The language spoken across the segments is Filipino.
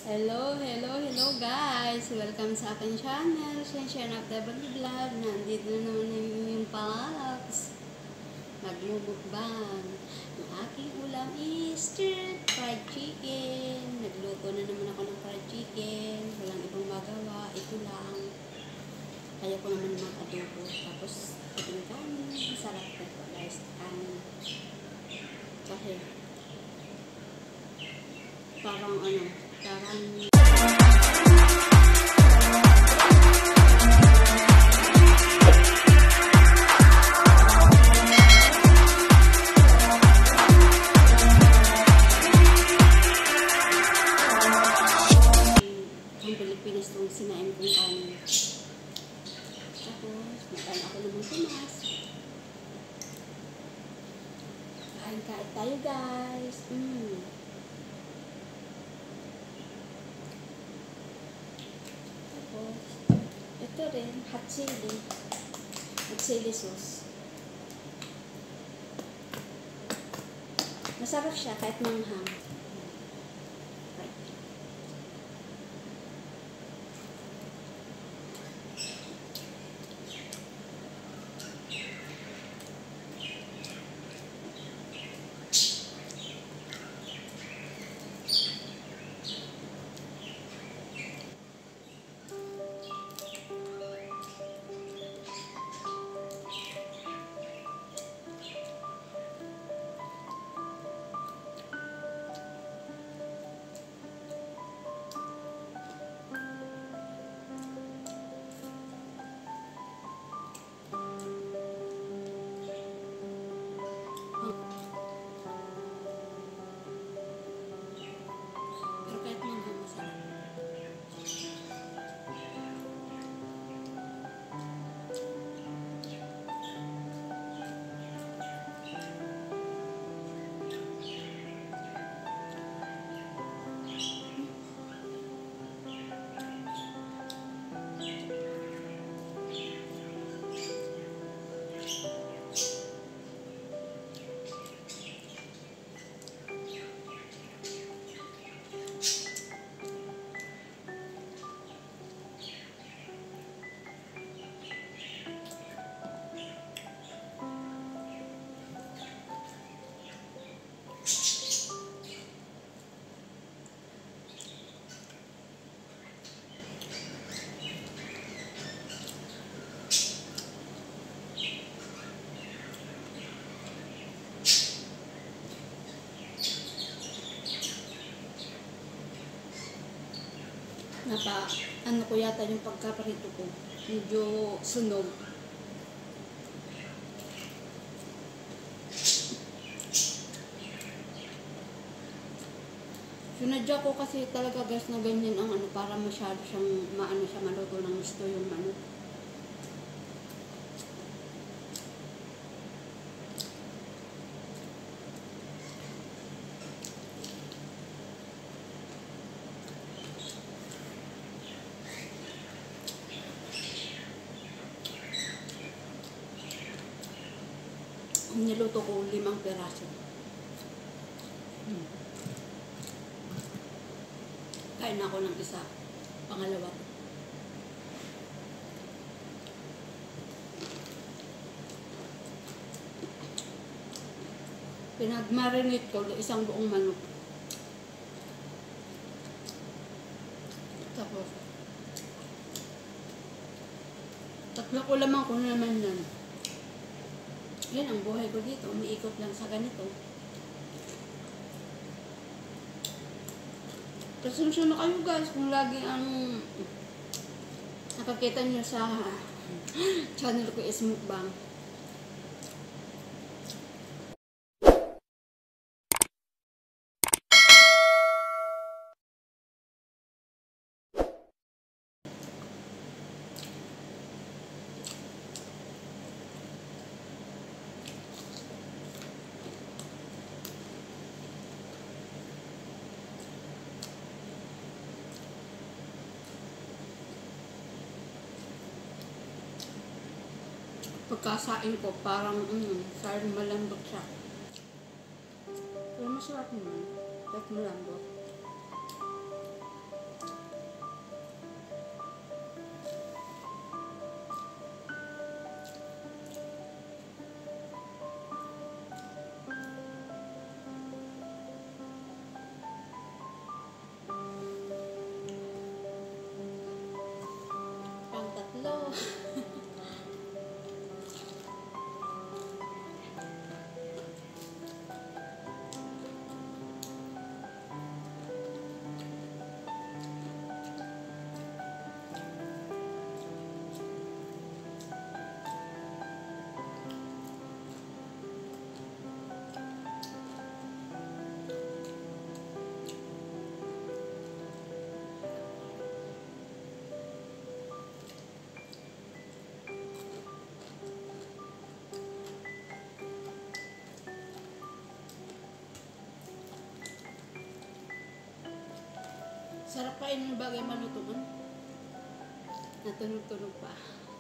Hello guys! Welcome sa aking channel, Sunshine of the Vlog. Nandito na naman yung Palax. Naglumukbang. Ang aking ulam is fried chicken. Nagluto na naman ako ng fried chicken. Walang ibang magawa. Ito lang. Kaya ko naman adobo. Tapos, ito yung kanin. Masarap na ito guys. Kanin. Kasi, parang Pilipinas itong sinain kong kanin. Tapos, makain ako naman tumas. Kain tayo guys. Tapos, ito rin, hot chili sauce. Masarap siya kahit manghang. Ano ko yata yung pagkaparito ko. Medyo sunog. Sinadya ko kasi talaga guys na ganyan ang para masyado siyang maluto ng gusto yung manok. Niluto ko 5 peraso. Kain ako ng isa. Pangalawa. Pinag-marinate ko isang buong manok. Tapos, tatlo ko lamang ko naman yan. Yan ang buhay ko dito. Umiikot lang sa ganito. Pasensya na kayo guys kung lagi nakakita nyo sa channel ko is mukbang. Pagkasain ko, parang malambot siya. Pero masarap naman. Kahit malambot. Sarap pa yun ng bagay malutuan. Natunog-tunog pa.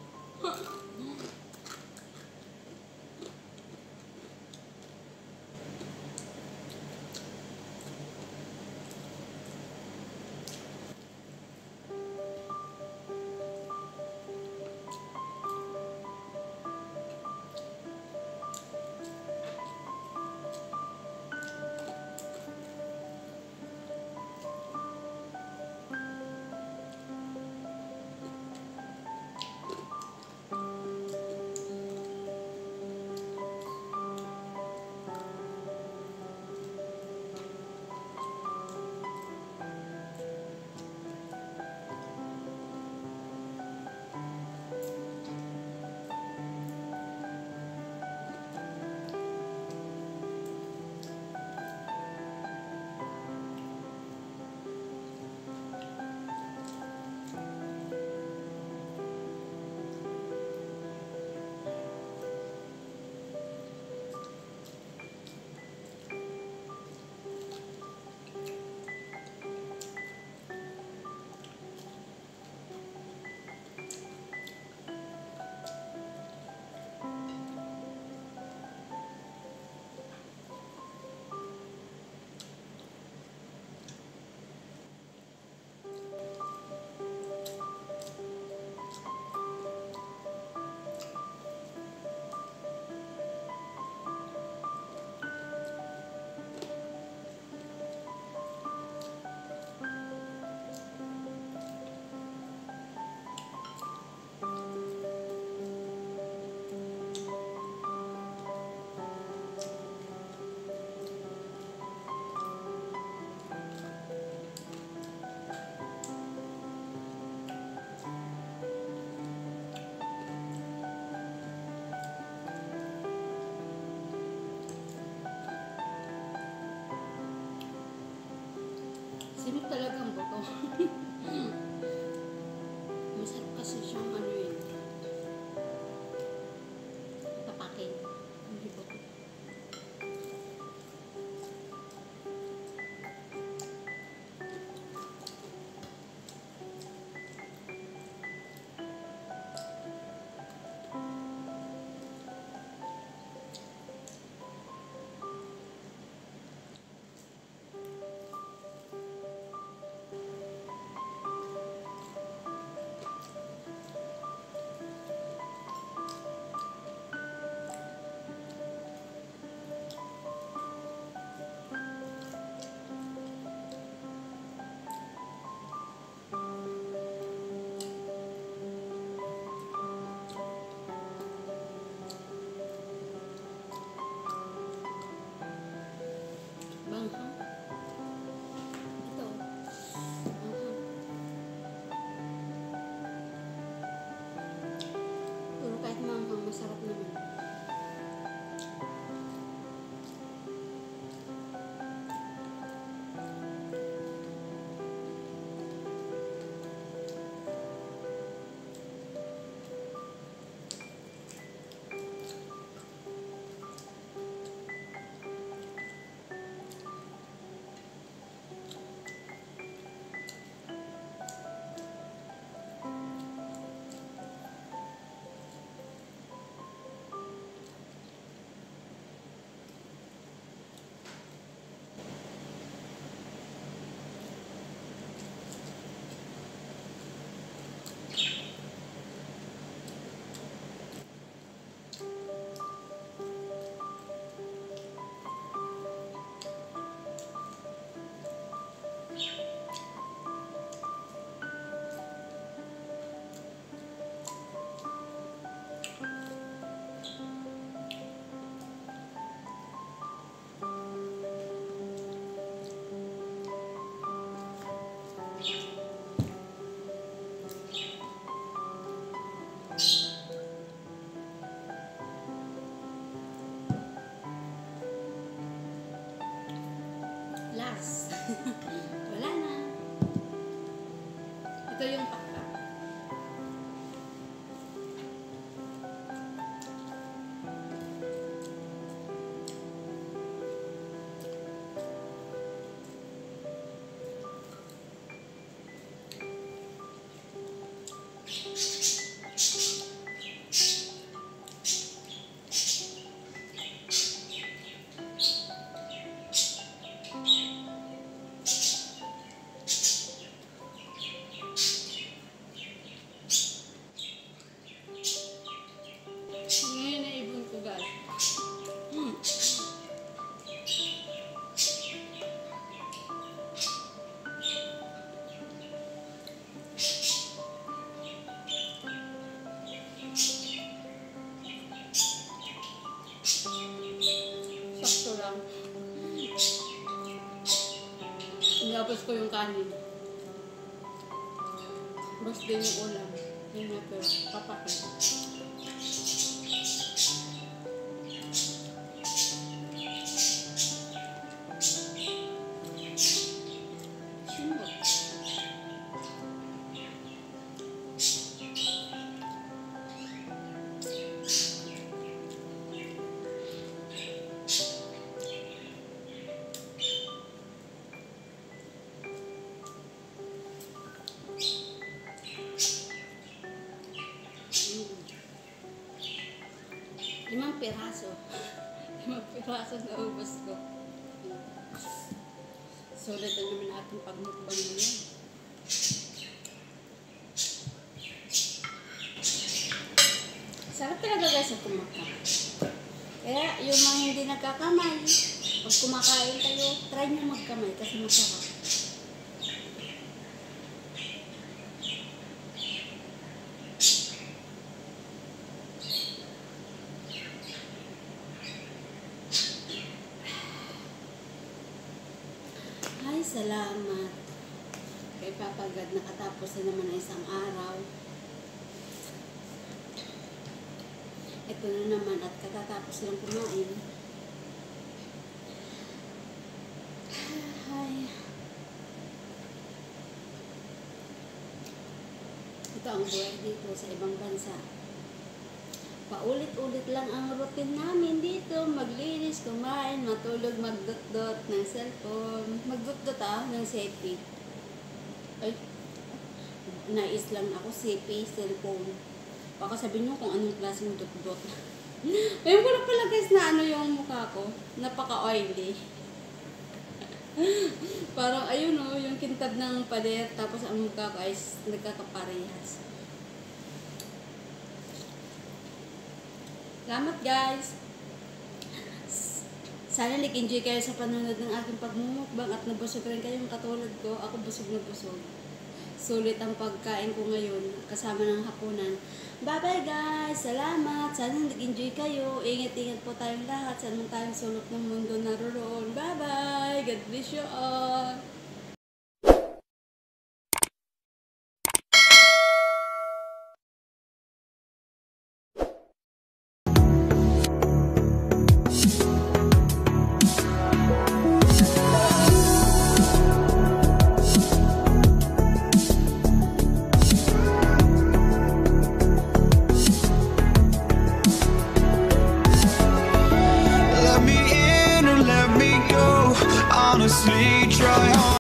Sinip talaga ang buto. Masarap kasi siyang ano yun. Tapakin. Hindi buto. Banghang. Ito. Banghang. Pero kahit manghang, masarap naman. Last. Wala na. Ito yung pakpak. Ngayon na ibon ko guys. Sakto lang. Inabos ko yung kanin. Bas din yung ulam. Yung natira. Papakit. Sino? Limang piraso. Limang piraso na ubos ko. Sulit na naman ating pagmukbang ngayon. Sarap talaga guys ang kumakain. Kaya yung mga hindi nagkakamay, pag kumakain kayo, try nyo magkamay kasi masarap. Ay, salamat. Kay Papa God, nakatapos na naman ang isang araw. Ito na naman at katatapos lang kumain. Ay. Ito ang buhay dito sa ibang bansa. Paulit-ulit lang ang routine namin dito. Maglinis, kumain, matulog, magdot-dot ng cellphone. Magdot-dot ng CP. Ay, nais lang ako CP, cellphone. Baka sabihin nyo kung anong klaseng dot-dot. Ngayon ko na pala guys na ano yung mukha ko. Napaka-oily. Parang ayun o, yung kintab ng pader. Tapos ang mukha ko ay nagkakaparehas. Salamat guys! Sana nag-enjoy kayo sa panonood ng aking pagmumukbang at nabusog rin kayong katulad ko. Ako busog na busog. Sulit ang pagkain ko ngayon kasama ng hapunan. Bye-bye guys! Salamat! Sana nag-enjoy kayo. Ingat-ingat po tayong lahat. Saan man tayong sulok ng mundo naroon. Bye-bye! God bless you all!